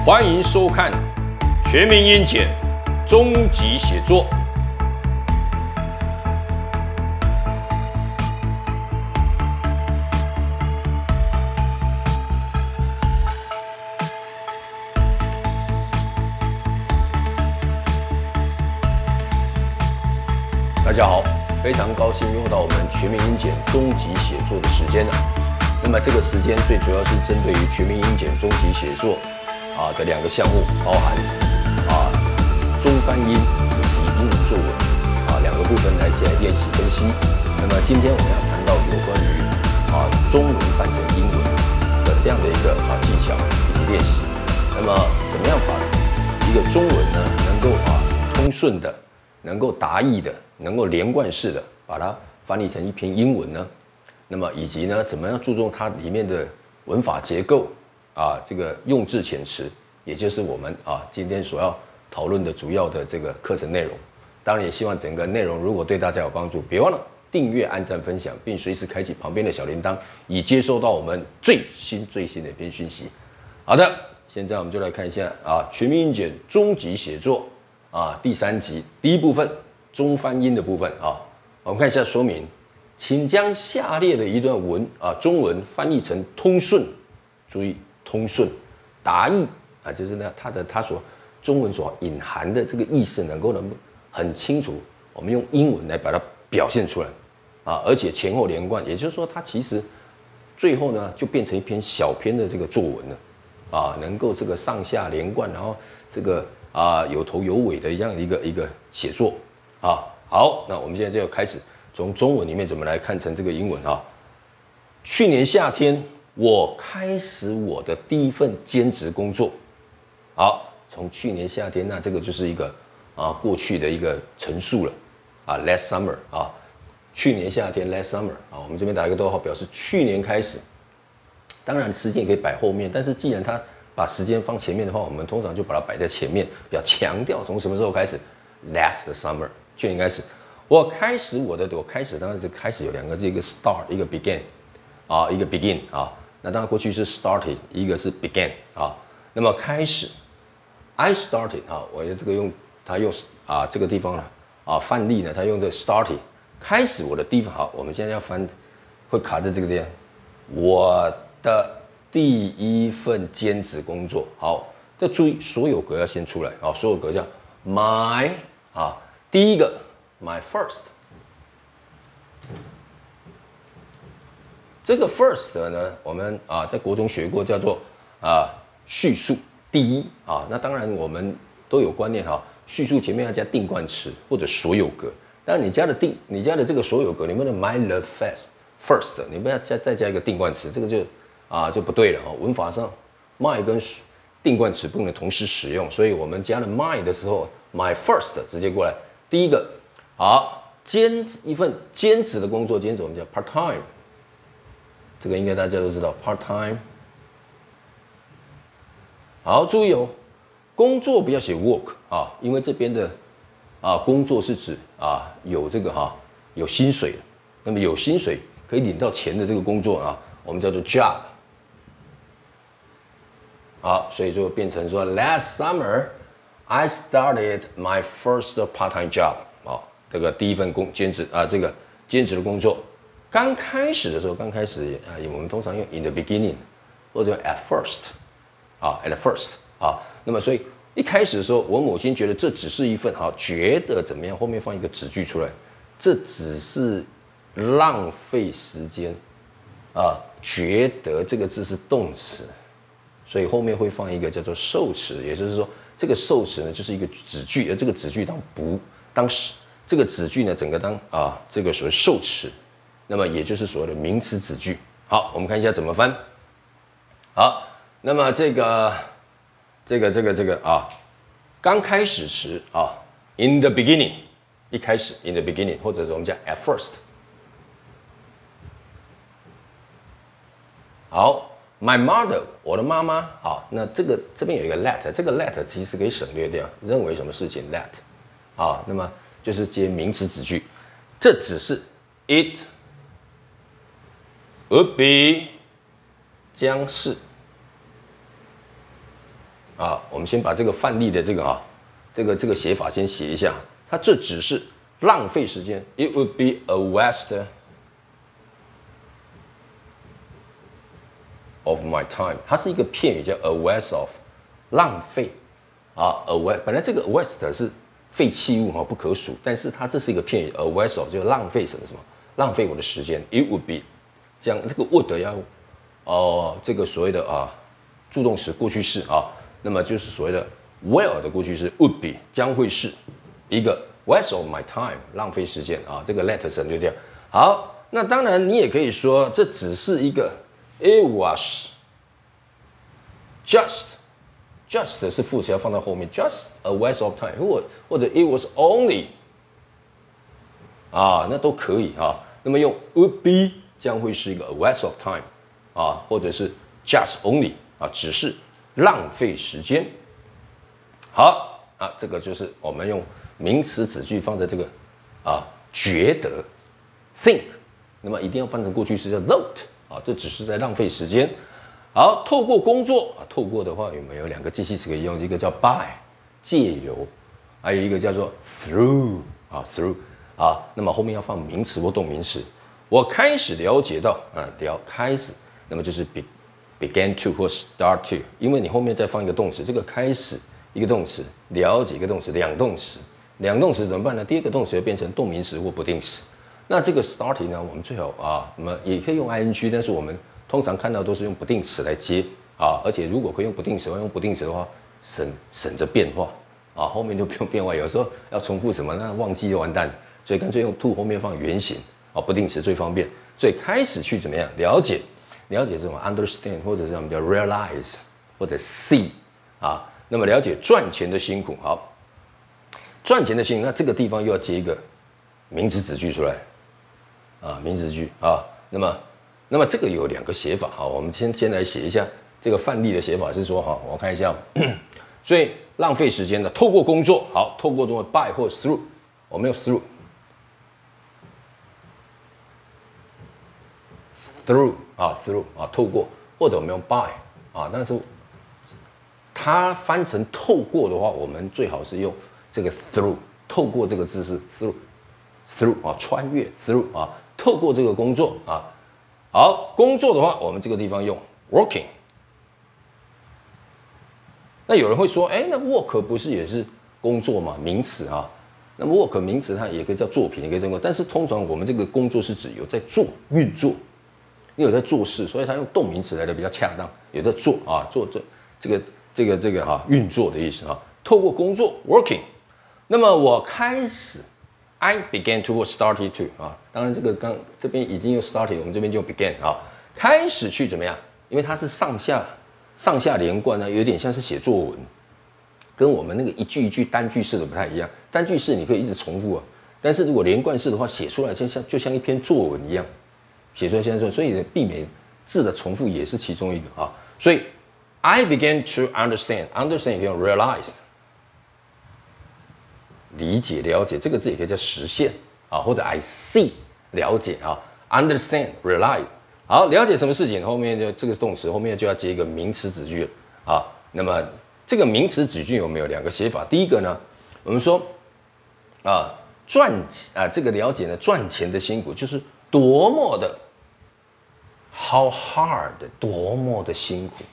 欢迎收看《全民英检终极写作》。大家好，非常高兴又到我们全民英检终极写作的时间了。那么这个时间最主要是针对于全民英检终极写作的2个项目，包含中翻英以及英语作文2个部分来练习分析。那么今天我们要谈到有关于中文翻成英文的这样的一个技巧以及练习。那么怎么样把一个中文呢能够通顺的、能够达意的、能够连贯式的把它翻译成一篇英文呢？那么以及呢，怎么样注重它里面的文法结构这个用字遣词，也就是我们今天所要讨论的主要的这个课程内容。当然也希望整个内容如果对大家有帮助，别忘了订阅、按赞、分享，并随时开启旁边的小铃铛，以接收到我们最新的一篇讯息。好的，现在我们就来看一下全民英检终极写作第3集第1部分中翻英的部分我们看一下说明。请将下列的一段中文翻译成通顺，注意通顺，达意就是呢它所中文所隐含的这个意思能很清楚，我们用英文来把它表现出来而且前后连贯，也就是说它其实最后呢就变成一篇小篇的这个作文了能够这个上下连贯，然后这个有头有尾的这样一个写作好，那我们现在就要开始。从中文里面怎么来看成这个英文去年夏天，我开始我的第一份兼职工作。好，从去年夏天，那这个就是一个过去的一个陈述了last summer 去年夏天 last summer 我们这边打一个逗号，表示去年开始。当然时间也可以摆后面，但是既然他把时间放前面的话，我们通常就把它摆在前面，比较强调从什么时候开始 last summer 去年开始。我开始当然是开始有2个字，一个 start， 一个 begin 一个 begin 那当然过去是 started， 一个是 began 那么开始 I started 我这个他用这个地方范例呢，他用的 started 开始我的地方我们现在要翻会卡在这个地方，我的第一份兼职工作。好，这注意所有格要先出来所有格叫 my 第一个。My first， 这个 first 呢，我们在国中学过，叫做叙述第一那当然我们都有观念叙述前面要加定冠词或者所有格。但你加的这个所有格，你不能 my love first， 你不要再加一个定冠词，这个就不对了文法上 my 跟定冠词不能同时使用，所以我们加了 my 的时候 ，my first 直接过来，第一个。一份兼职的工作，兼职我们叫 part time， 这个应该大家都知道 part time。好，注意工作不要写 work 因为这边的工作是指有这个有薪水的，那么有薪水可以领到钱的这个工作我们叫做 job。好，所以就变成说 last summer I started my first part-time job。这个第一份兼职这个兼职的工作，刚开始的时候，我们通常用 in the beginning 或者 at first，at first 那么所以一开始的时候，我母亲觉得这只是一份觉得怎么样，后面放一个子句出来，这只是浪费时间觉得这个字是动词，所以后面会放一个叫做受词，也就是说这个受词呢就是一个子句，而这个子句当时。这个子句呢，整个当这个所谓受词，那么也就是所谓的名词子句。好，我们看一下怎么翻。好，那么这个刚开始时in the beginning， 一开始 in the beginning， 或者是我们讲 at first。好 ，my mother， 我的妈妈。好，那这边有一个 let， 这个 let 其实可以省略掉，认为什么事情 let，那么。就是接名词子句，这只是 it would be 将是啊，我们先把这个范例的这个这个写法先写一下。它这只是浪费时间 ，It would be a waste of my time。它是一个片语，叫 a waste of， 浪费啊 ，a waste。本来这个 waste 是废弃物不可数，但是它这是一个片语 ，a waste of 就浪费什么，浪费我的时间。It would be 这样，这个 would 要这个所谓的助动词过去式那么就是所谓的 will 的过去式 would be 将会是一个 waste of my time 浪费时间这个 let 省略掉。好，那当然你也可以说这只是一个 it was just 是副词要放到后面 just a waste of time 或者 it was only 那都可以那么用 would be 将会是一个 a waste of time 或者是 just only 只是浪费时间。好这个就是我们用名词子句放在这个觉得 think， 那么一定要换成过去式叫 thought 这只是在浪费时间。好，透过工作透过的话有没有两个介系词可以用？一个叫 by 借由，还有一个叫做 through through 那么后面要放名词或动名词。我开始了解到开始，那么就是 began to 或 start to， 因为你后面再放一个动词，这个开始一个动词，了解一个动词，两动词怎么办呢？第二个动词要变成动名词或不定词。那这个 starting 呢，我们最好那么也可以用 ing， 但是我们通常看到都是用不定词来接而且如果可以用不定词的话，省着变化后面就不用变化，有时候要重复什么，那忘记就完蛋，所以干脆用 to 后面放原形不定词最方便。所以开始去怎么样了解什么 understand， 或者是我们叫 realize 或者 see 那么了解赚钱的辛苦。好，赚钱的辛苦，那这个地方又要接一个名词子句出来名词子句那么这个有两个写法我们先来写一下这个范例的写法是说我看一下所以浪费时间的透过工作，好，透过中文 by 或 through， 我们用 through 透过，或者我们用 by 但是它翻成透过的话，我们最好是用这个 through， 透过这个字是 through 穿越 through 透过这个工作好，工作的话，我们这个地方用 working。那有人会说，那 work 不是也是工作嘛，名词那么 work 名词它也可以叫作品，也可以叫工作，但是通常我们这个工作是指有在做运作，你有在做事，所以它用动名词来的比较恰当，有在做做这个运作的意思透过工作 working。那么我开始 I began to or started to 当然这个这边已经有 started， 我们这边就 began 开始去怎么样？因为它是上下连贯呢，有点像是写作文，跟我们那个一句一句单句式的不太一样。单句式你可以一直重复但是如果连贯式的话，写出来就像一篇作文一样，写出来像作文，所以避免字的重复也是其中一个所以 I began to understand 也可以用 realize。理解、了解这个字也可以叫实现或者 I see 了解understand realize。好，了解什么事情，后面就这个动词后面就要接一个名词子句那么这个名词子句有没有两个写法？第一个呢，我们说这个了解呢，赚钱的辛苦就是多么的 how hard， 多么的辛苦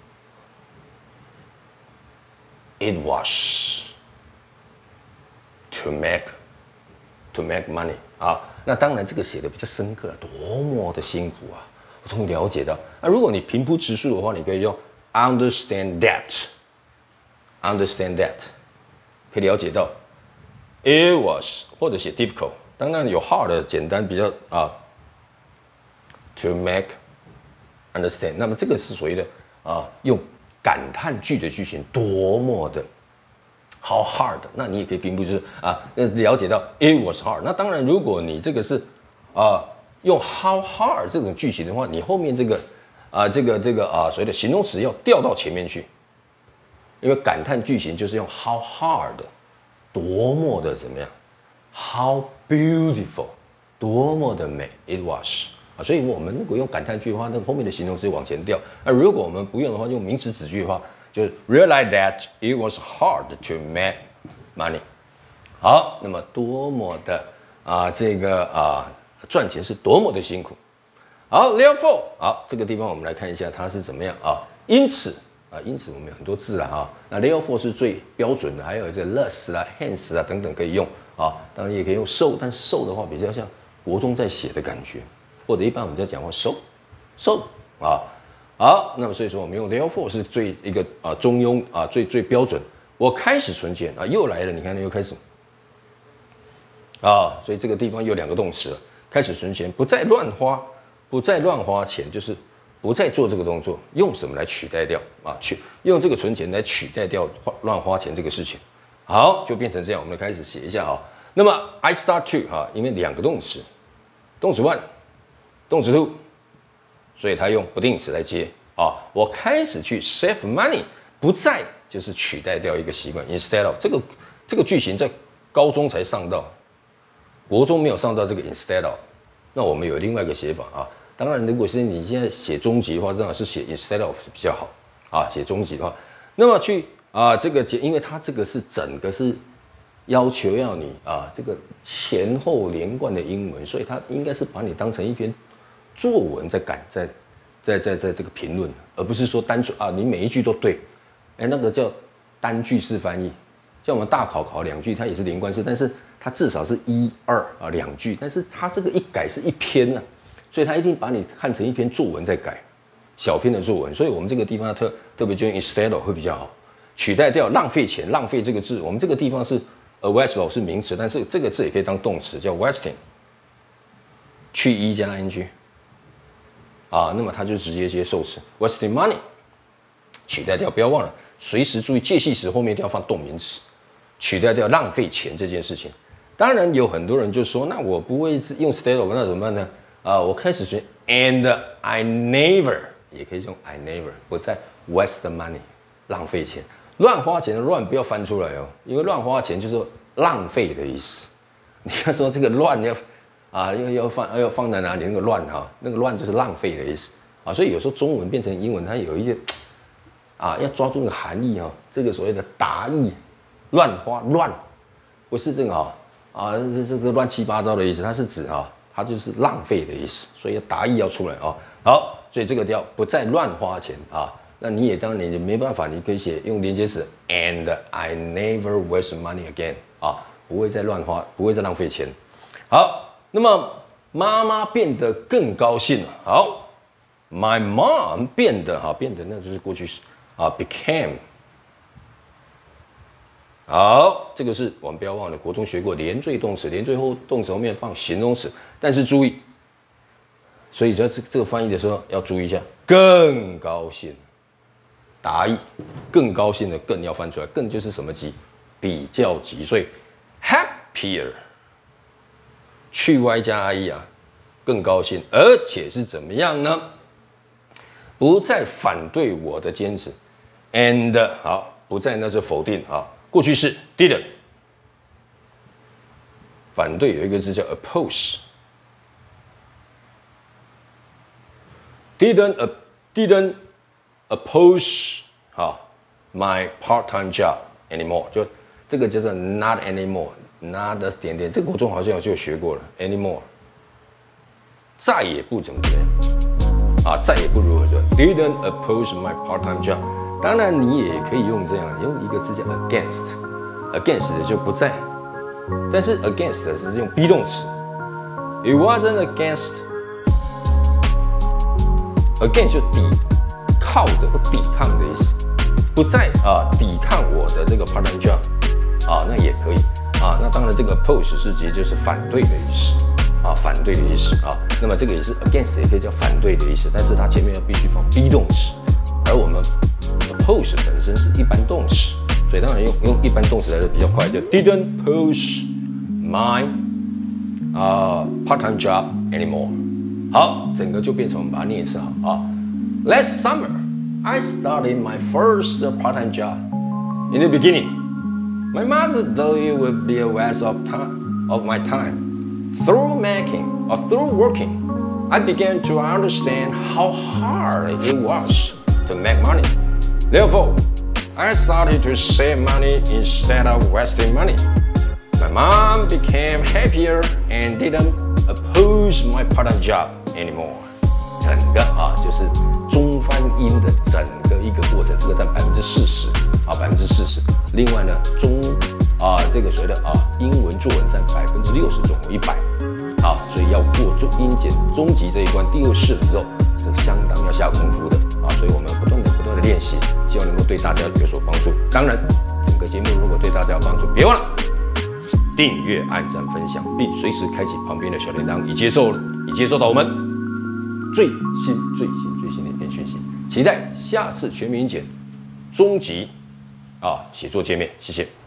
it was to make money那当然这个写的比较深刻，多么的辛苦我终于了解到。如果你平铺直述的话，你可以用 understand that， 可以了解到 it was， 或者写 difficult， 当然有 hard 的简单比较to make understand。那么这个是属于的用感叹句的句型，多么的 how hard， 那你也可以并不就是了解到 it was hard。那当然，如果你这个是用 how hard 这种句型的话，你后面这个所谓的形容词要调到前面去，因为感叹句型就是用 how hard， 多么的怎么样 ，how beautiful， 多么的美 it was。所以我们如果用感叹句的话，那后面的形容词往前调；如果我们不用的话，用名词子句的话， 就是 realize that it was hard to make money。好，那么多么的赚钱是多么的辛苦。好 ，therefore， 好，这个地方我们来看一下它是怎么样啊？因此我们有很多字啦啊，那 therefore 是最标准的，还有这 thus 啦、hence 啊等等可以用啊，当然也可以用 so， 但 so 的话比较像国中在写的感觉，或者一般我们在讲话 so 啊。好，那么所以说我们用 therefore 是最一个中庸最标准。我开始存钱啊，又来了，你看又开始所以这个地方有2个动词了，开始存钱，不再乱花钱，就是不再做这个动作，用什么来取代掉用这个存钱来取代掉乱花钱这个事情。好，就变成这样，我们开始写一下啊。那么 I start to 因为2个动词，动词 one， 动词 two， 所以它用不定词来接我开始去 save money， 不再就是取代掉一个习惯 ，instead of 这个句型在高中才上到，国中没有上到这个 instead of。那我们有另外一个写法当然，如果是你现在写中级的话，当然是写 instead of 比较好写中级的话，那么去这个因为它这个是整个是要求要你这个前后连贯的英文，所以它应该是把你当成一篇作文在这个评论，而不是说单纯你每一句都对，那个叫单句式翻译。像我们大考2句，它也是连贯式，但是它至少是1、2、2句，但是它这个一改是一篇所以它一定把你看成一篇作文在改，小篇的作文。所以我们这个地方特别就用 instead of 会比较好，取代掉浪费钱。浪费这个字，我们这个地方是 waste 是名词，但是这个字也可以当动词，叫 wasting， 去一加 ing 那么它就直接接受词 wasting money， 取代掉。不要忘了，随时注意介系词后面一定要放动名词。取代掉浪费钱这件事情，当然有很多人就说，那我不会用 instead of， 那怎么办呢？我开始学 and I never 也可以用 I never 不再 waste money 浪费钱，乱花钱的乱不要翻出来因为乱花钱就是浪费的意思。你要说这个乱要放在哪里？那个乱那个乱就是浪费的意思所以有时候中文变成英文，它有一些要抓住那个含义这个所谓的达意。乱花乱，不是这个这个乱七八糟的意思，它是指它就是浪费的意思，所以答意要出来好，所以这个叫不再乱花钱那你也当然你没办法，你可以写用连接词 and I never waste money again 不会再乱花，不会再浪费钱。好，那么妈妈变得更高兴了。好 ，my mom 变得那就是过去式became。好，这个是我们不要忘了，国中学过连缀动词，连缀后动词后面放形容词，但是注意，所以在这个翻译的时候要注意一下，更高兴，答意，更高兴的更要翻出来，更就是什么级，比较级，所以 happier， 去 y 加 i 更高兴，而且是怎么样呢？不再反对我的坚持 ，and 不再那是否定过去式 didn't， 反对有一个字叫 oppose，didn't oppose my part-time job anymore， 就这个叫做 not anymore，not 点点，这个国中好像就学过了 anymore， 再也不怎么样再也不如何说 didn't oppose my part-time job。当然，你也可以用这样，用一个字叫 against 就不在，但是 against 是用 be 动词。It wasn't against 就靠着或抵抗的意思，不再抵抗我的这个 part-time job 那也可以那当然这个 oppose 是直接就是反对的意思反对的意思那么这个也是 against 也可以叫反对的意思，但是它前面要必须放 be 动词，而我们oppose 本身是一般动词，所以当然用一般动词来的比较快，就 didn't oppose my part-time job anymore。好，整个就变成我们把它念一次Last summer, I started my first part-time job. In the beginning, my mother thought it would be a waste of my time. Through working, I began to understand how hard it was to make money. Therefore, I started to save money instead of wasting money. My mom became happier and didn't oppose my part-time job anymore. 整个就是中翻英的整个一个过程，这个占40%啊，40%。另外呢，这个所谓的英文作文占60%，总共100。好，所以要过英检中级这一关第2试的时候，这相当要下功夫的啊。所以我们不断的练习，希望能够对大家有所帮助。当然，整个节目如果对大家有帮助，别忘了订阅、按赞、分享，并随时开启旁边的小铃铛，以接收到我们最新的影片讯息。期待下次全民英检中级写作见面，谢谢。